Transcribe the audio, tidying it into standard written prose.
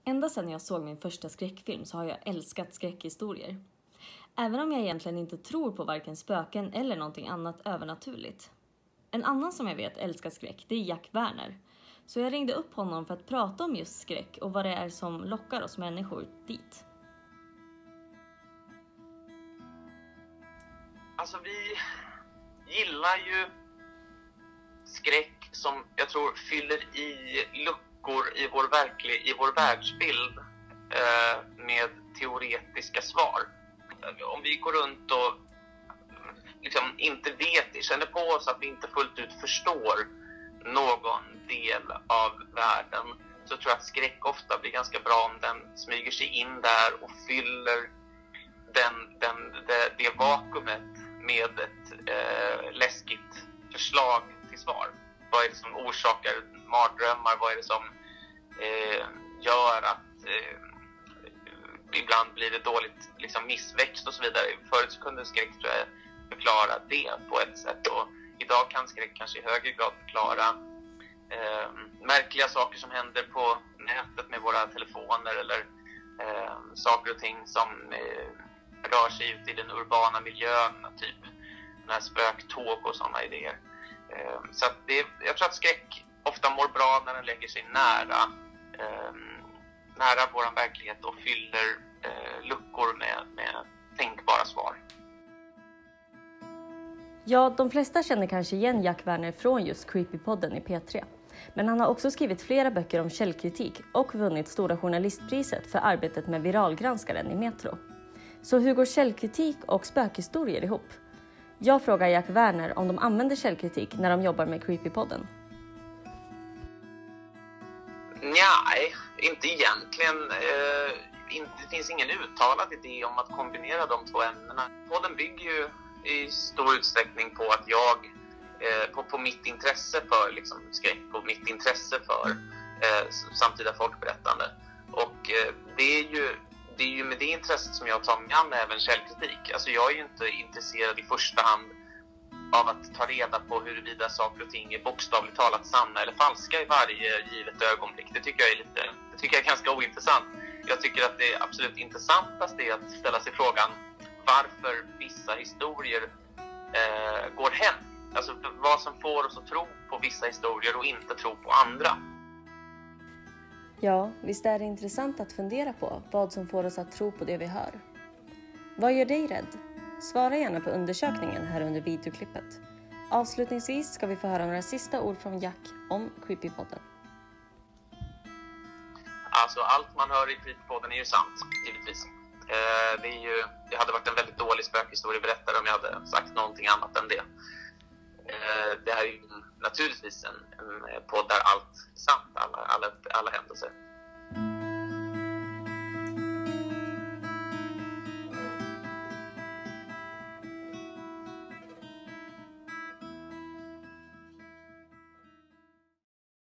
Ända sedan jag såg min första skräckfilm så har jag älskat skräckhistorier. Även om jag egentligen inte tror på varken spöken eller någonting annat övernaturligt. En annan som jag vet älskar skräck, det är Jack Werner. Så jag ringde upp honom för att prata om just skräck och vad det är som lockar oss människor dit. Alltså vi gillar ju skräck som jag tror fyller i luckor i vår världsbild med teoretiska svar. Om vi går runt och liksom inte vet, känner på oss att vi inte fullt ut förstår någon del av världen, så tror jag att skräck ofta blir ganska bra om den smyger sig in där och fyller det vakuumet med ett läskigt förslag till svar. Vad är det som orsakar mardrömmar? Vad är det som gör att ibland blir det dåligt liksom missväxt och så vidare. Förut så kunde skräck, tror jag, förklara det på ett sätt, och idag kan skräck kanske i högre grad förklara märkliga saker som händer på nätet med våra telefoner, eller saker och ting som rör sig ut i den urbana miljön, typ den här spöktåg och sådana idéer. Så att jag tror att skräck ofta mår bra när den lägger sig nära vår verklighet och fyller luckor med tänkbara svar. Ja, de flesta känner kanske igen Jack Werner från just Creepypodden i P3. Men han har också skrivit flera böcker om källkritik och vunnit Stora journalistpriset för arbetet med viralgranskaren i Metro. Så hur går källkritik och spökhistorier ihop? Jag frågar Jack Werner om de använder källkritik när de jobbar med Creepypodden. Nej, inte egentligen. Det finns ingen uttalad idé om att kombinera de två ämnena. Podden bygger ju i stor utsträckning på att jag på mitt intresse för liksom skräck och mitt intresse för samtida folkberättande. Och det är ju med det intresset som jag tar mig an även källkritik. Alltså jag är ju inte intresserad i första hand av att ta reda på huruvida saker och ting är bokstavligt talat sanna eller falska i varje givet ögonblick. Det tycker jag är ganska ointressant. Jag tycker att det absolut intressantaste är att ställa sig frågan varför vissa historier går hem. Alltså vad som får oss att tro på vissa historier och inte tro på andra. Ja, visst är det intressant att fundera på vad som får oss att tro på det vi hör. Vad gör dig rädd? Svara gärna på undersökningen här under videoklippet. Avslutningsvis ska vi få höra några sista ord från Jack om Creepypodden. Alltså allt man hör i Creepypodden är ju sant, givetvis. Det hade varit en väldigt dålig spökhistorieberättare om jag hade sagt någonting annat än det. Det här är ju naturligtvis en podd där allt är sant, alla händelser.